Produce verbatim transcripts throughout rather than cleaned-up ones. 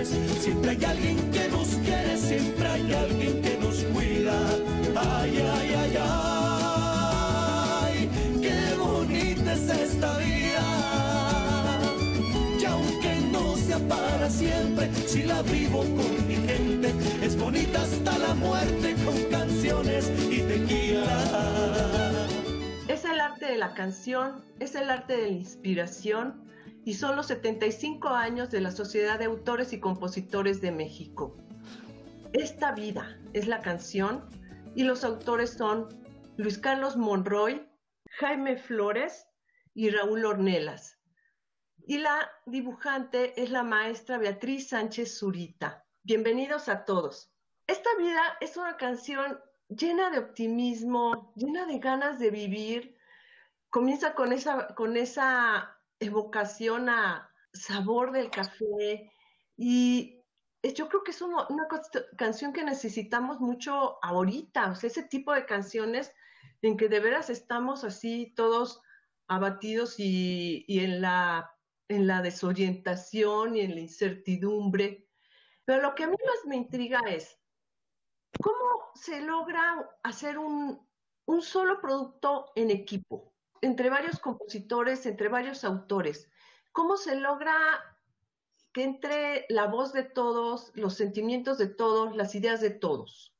Siempre hay alguien que nos quiere, siempre hay alguien que nos cuida. Ay, ay, ay, ay, qué bonita es esta vida. Y aunque no sea para siempre, si la vivo con mi gente, es bonita hasta la muerte con canciones y tequila. Es el arte de la canción, es el arte de la inspiración y son los setenta y cinco años de la Sociedad de Autores y Compositores de México. Esta vida es la canción y los autores son Luis Carlos Monroy, Jaime Flores y Raúl Ornelas. Y la dibujante es la maestra Beatriz Sánchez Zurita. Bienvenidos a todos. Esta vida es una canción llena de optimismo, llena de ganas de vivir. Comienza con esa, con esa evocación a sabor del café y yo creo que es una, una canción que necesitamos mucho ahorita, o sea, ese tipo de canciones en que de veras estamos así todos abatidos y, y en la, en la desorientación y en la incertidumbre. Pero lo que a mí más me intriga es ¿cómo se logra hacer un, un solo producto en equipo, entre varios compositores, entre varios autores? ¿Cómo se logra que entre la voz de todos, los sentimientos de todos, las ideas de todos?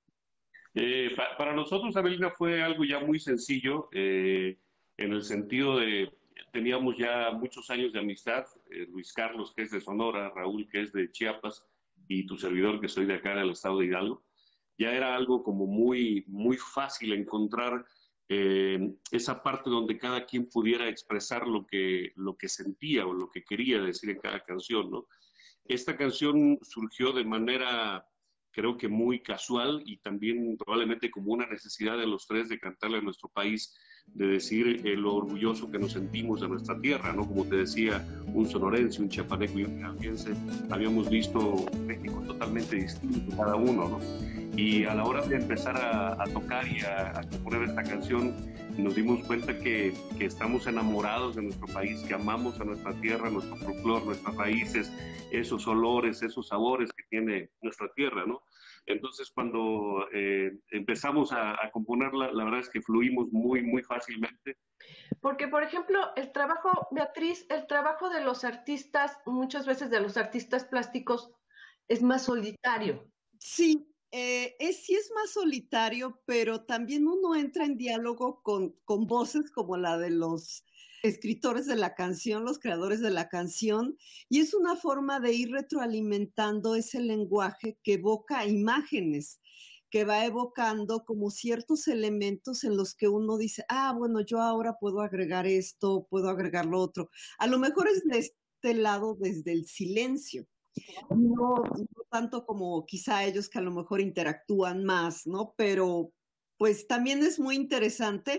Eh, pa para nosotros, Abelina, fue algo ya muy sencillo, eh, en el sentido de, teníamos ya muchos años de amistad, eh, Luis Carlos, que es de Sonora, Raúl, que es de Chiapas, y tu servidor, que soy de acá, del estado de Hidalgo. Ya era algo como muy, muy fácil encontrar eh, esa parte donde cada quien pudiera expresar lo que, lo que sentía o lo que quería decir en cada canción, ¿no? Esta canción surgió de manera, creo que muy casual y también probablemente como una necesidad de los tres de cantarle a nuestro país, de decir eh, lo orgulloso que nos sentimos de nuestra tierra, ¿no? Como te decía, un sonorense, un chiapaneco y un hidalguense, habíamos visto México totalmente distinto cada uno, ¿no? Y a la hora de empezar a, a tocar y a, a componer esta canción, nos dimos cuenta que, que estamos enamorados de nuestro país, que amamos a nuestra tierra, nuestro folclore, nuestras raíces, esos olores, esos sabores que tiene nuestra tierra, ¿no? Entonces, cuando eh, empezamos a, a componerla, la verdad es que fluimos muy, muy fácilmente. Porque, por ejemplo, el trabajo, Beatriz, el trabajo de los artistas, muchas veces de los artistas plásticos, es más solitario. Sí. Eh, es, sí es más solitario, pero también uno entra en diálogo con, con voces como la de los escritores de la canción, los creadores de la canción, y es una forma de ir retroalimentando ese lenguaje que evoca imágenes, que va evocando como ciertos elementos en los que uno dice, ah, bueno, yo ahora puedo agregar esto, puedo agregar lo otro. A lo mejor es de este lado desde el silencio. No, no tanto como quizá ellos que a lo mejor interactúan más, ¿no? Pero pues también es muy interesante,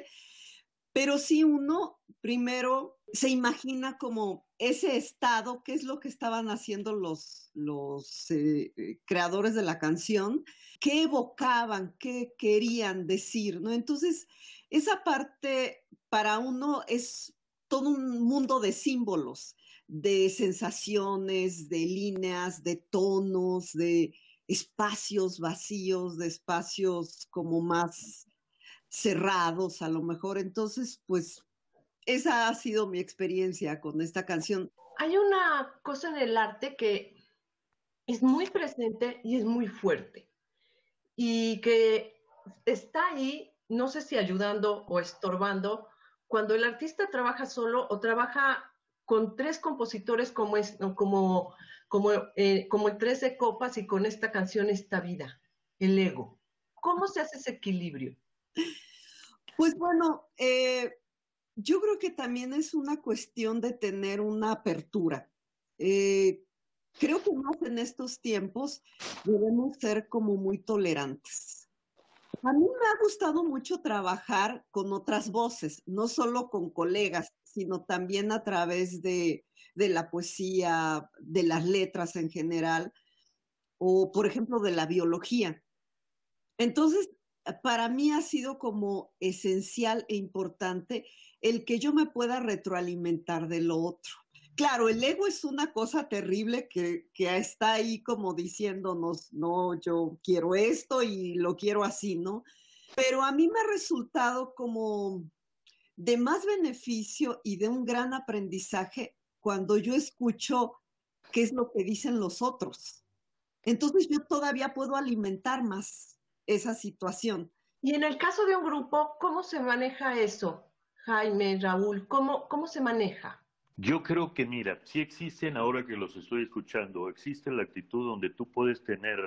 pero sí uno primero se imagina como ese estado, qué es lo que estaban haciendo los, los eh, creadores de la canción, qué evocaban, qué querían decir, ¿no? Entonces, esa parte para uno es todo un mundo de símbolos, de sensaciones, de líneas, de tonos, de espacios vacíos, de espacios como más cerrados a lo mejor. Entonces, pues, esa ha sido mi experiencia con esta canción. Hay una cosa en el arte que es muy presente y es muy fuerte, y que está ahí, no sé si ayudando o estorbando, cuando el artista trabaja solo o trabaja con tres compositores como, es, como, como, eh, como el Tres de Copas y con esta canción Esta Vida, el ego. ¿Cómo se hace ese equilibrio? Pues bueno, eh, yo creo que también es una cuestión de tener una apertura. Eh, creo que más en estos tiempos debemos ser como muy tolerantes. A mí me ha gustado mucho trabajar con otras voces, no solo con colegas, sino también a través de, de la poesía, de las letras en general, o por ejemplo de la biología. Entonces, para mí ha sido como esencial e importante el que yo me pueda retroalimentar de lo otro, Claro, el ego es una cosa terrible que, que está ahí como diciéndonos, no, yo quiero esto y lo quiero así, ¿no? Pero a mí me ha resultado como de más beneficio y de un gran aprendizaje cuando yo escucho qué es lo que dicen los otros. Entonces yo todavía puedo alimentar más esa situación. Y en el caso de un grupo, ¿cómo se maneja eso, Jaime, Raúl? ¿Cómo, cómo se maneja? Yo creo que, mira, sí existen, ahora que los estoy escuchando, existe la actitud donde tú puedes tener,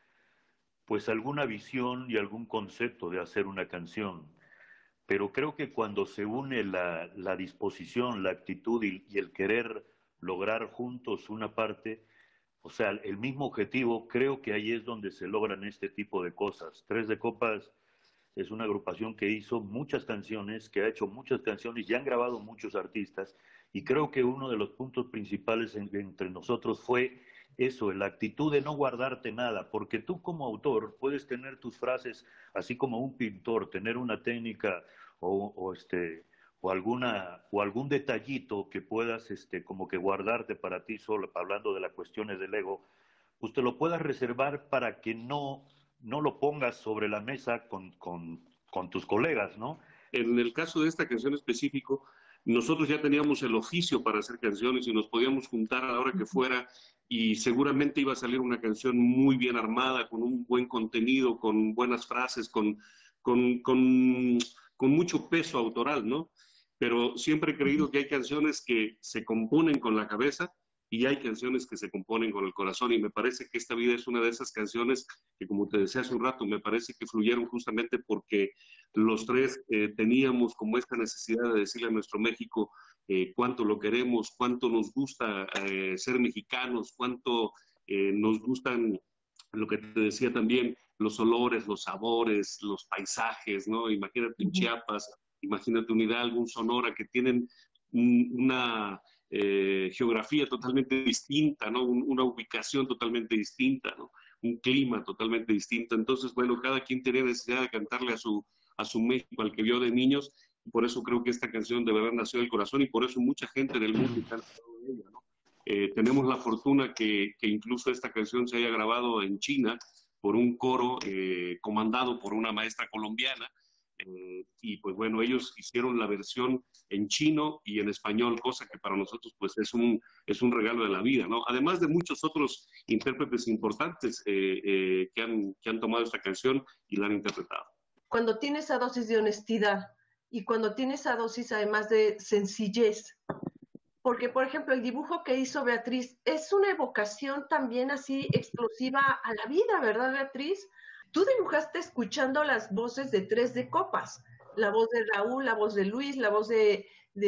pues, alguna visión y algún concepto de hacer una canción, pero creo que cuando se une la, la disposición, la actitud y, y el querer lograr juntos una parte, o sea, el mismo objetivo, creo que ahí es donde se logran este tipo de cosas. Tres de Copas es una agrupación que hizo muchas canciones, que ha hecho muchas canciones y han grabado muchos artistas, y creo que uno de los puntos principales en, entre nosotros fue eso, la actitud de no guardarte nada, porque tú como autor puedes tener tus frases, así como un pintor, tener una técnica o, o este... o alguna o algún detallito que puedas este como que guardarte para ti solo, hablando de las cuestiones del ego, pues te lo puedas reservar para que no no lo pongas sobre la mesa con, con, con tus colegas, ¿no? En el caso de esta canción específico, nosotros ya teníamos el oficio para hacer canciones y nos podíamos juntar a la hora que fuera y seguramente iba a salir una canción muy bien armada, con un buen contenido, con buenas frases, con, con, con, con mucho peso autoral, ¿no? Pero siempre he creído que hay canciones que se componen con la cabeza y hay canciones que se componen con el corazón, y me parece que Esta Vida es una de esas canciones que, como te decía hace un rato, me parece que fluyeron justamente porque los tres eh, teníamos como esta necesidad de decirle a nuestro México eh, cuánto lo queremos, cuánto nos gusta eh, ser mexicanos, cuánto eh, nos gustan, lo que te decía también, los olores, los sabores, los paisajes, ¿no? Imagínate en Chiapas, imagínate un Hidalgo, un Sonora, que tienen un, una eh, geografía totalmente distinta, ¿no? Un, una ubicación totalmente distinta, ¿no? Un clima totalmente distinto. Entonces, bueno, cada quien tenía necesidad de cantarle a su, a su México, al que vio de niños, y por eso creo que esta canción de verdad nació del corazón, y por eso mucha gente del mundo está enamorada de ella, ¿no? Eh, tenemos la fortuna que, que incluso esta canción se haya grabado en China por un coro eh, comandado por una maestra colombiana, eh, y pues bueno, ellos hicieron la versión en chino y en español, cosa que para nosotros pues es un, es un regalo de la vida, ¿no? Además de muchos otros intérpretes importantes eh, eh, que, han, que han tomado esta canción y la han interpretado. Cuando tiene esa dosis de honestidad y cuando tiene esa dosis además de sencillez, porque por ejemplo el dibujo que hizo Beatriz es una evocación también así explosiva a la vida, ¿verdad, Beatriz? Tú dibujaste escuchando las voces de Tres de Copas, la voz de Raúl, la voz de Luis, la voz de,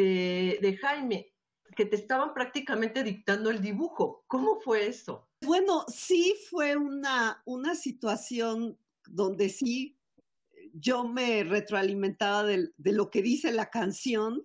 de, de Jaime, que te estaban prácticamente dictando el dibujo. ¿Cómo fue eso? Bueno, sí fue una, una situación donde sí yo me retroalimentaba de, de lo que dice la canción,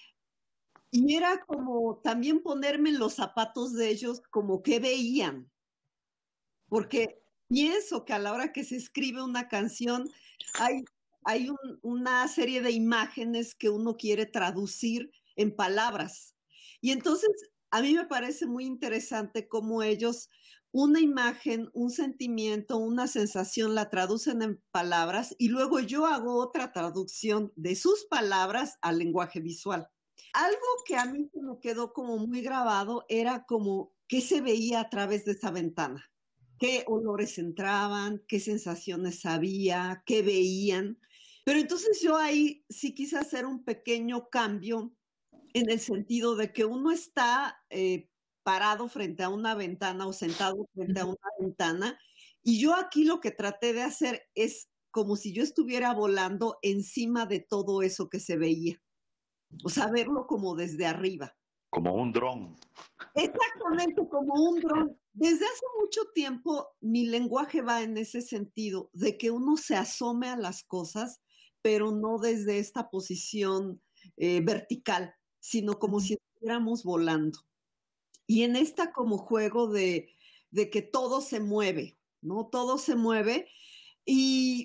y era como también ponerme en los zapatos de ellos, como qué veían, porque pienso que a la hora que se escribe una canción hay, hay un, una serie de imágenes que uno quiere traducir en palabras. Y entonces a mí me parece muy interesante cómo ellos una imagen, un sentimiento, una sensación la traducen en palabras y luego yo hago otra traducción de sus palabras al lenguaje visual. Algo que a mí se me quedó como muy grabado era como qué se veía a través de esa ventana. Qué olores entraban, qué sensaciones había, qué veían. Pero entonces yo ahí sí quise hacer un pequeño cambio en el sentido de que uno está eh, parado frente a una ventana o sentado frente a una ventana, y yo aquí lo que traté de hacer es como si yo estuviera volando encima de todo eso que se veía. O sea, verlo como desde arriba. Como un dron. Exactamente, como un dron. Desde hace mucho tiempo mi lenguaje va en ese sentido, de que uno se asome a las cosas, pero no desde esta posición eh, vertical, sino como si estuviéramos volando. Y en esta como juego de, de que todo se mueve, ¿no? Todo se mueve. Y,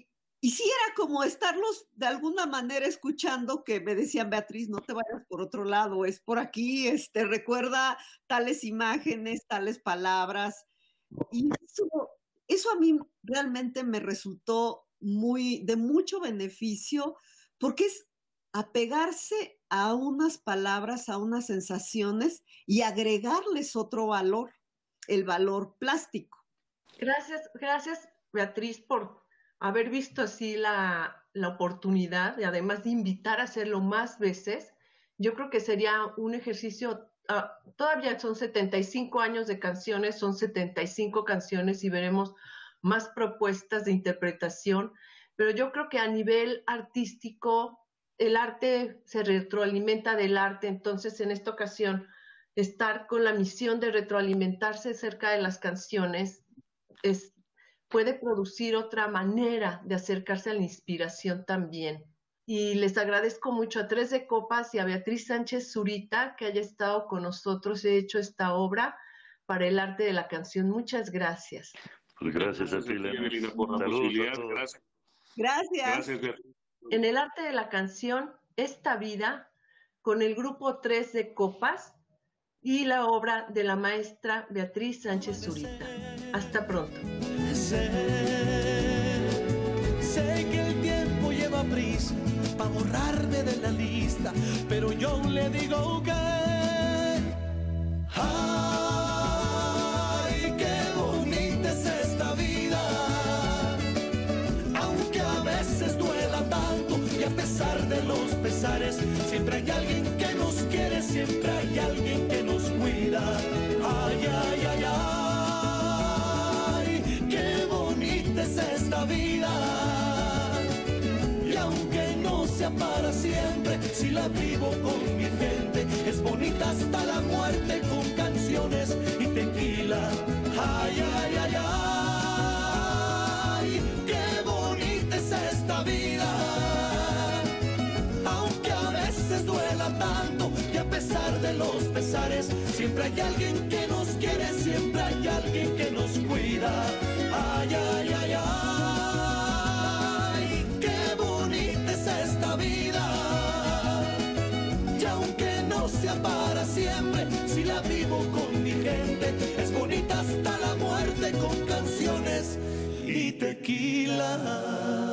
y sí era como estarlos de alguna manera escuchando, que me decían, Beatriz, no te vayas por otro lado, es por aquí, este, recuerda tales imágenes, tales palabras. Y eso, eso a mí realmente me resultó muy, de mucho beneficio, porque es apegarse a unas palabras, a unas sensaciones y agregarles otro valor, el valor plástico. Gracias, gracias Beatriz por haber visto así la, la oportunidad y además de invitar a hacerlo más veces. Yo creo que sería un ejercicio, uh, todavía son setenta y cinco años de canciones, son setenta y cinco canciones y veremos más propuestas de interpretación, pero yo creo que a nivel artístico el arte se retroalimenta del arte, entonces en esta ocasión estar con la misión de retroalimentarse acerca de las canciones es puede producir otra manera de acercarse a la inspiración también. Y les agradezco mucho a Tres de Copas y a Beatriz Sánchez Zurita que haya estado con nosotros y hecho esta obra para el arte de la canción. Muchas gracias. Pues gracias a ti, Elena, por la posibilidad. Gracias. Gracias. Gracias. En el arte de la canción, Esta Vida, con el grupo Tres de Copas y la obra de la maestra Beatriz Sánchez Zurita. Hasta pronto. Sé, sé que el tiempo lleva prisa para borrarme de la lista, pero yo le digo que ay, qué bonita es esta vida, aunque a veces duela tanto y a pesar de los pesares, siempre hay alguien que nos quiere, siempre hay alguien que nos cuida. Ay, ay, ay, ay. Es esta vida y aunque no sea para siempre, si la vivo con mi gente, es bonita hasta la muerte con canciones y tequila. Ay, ay, ay, ay, qué bonita es esta vida, aunque a veces duela tanto y a pesar de los pesares, siempre hay alguien que nos quiere, siempre hay alguien que nos cuida. Ay, ay, ay, ay, qué bonita es esta vida. Y aunque no sea para siempre, si la vivo con mi gente, es bonita hasta la muerte con canciones y tequila.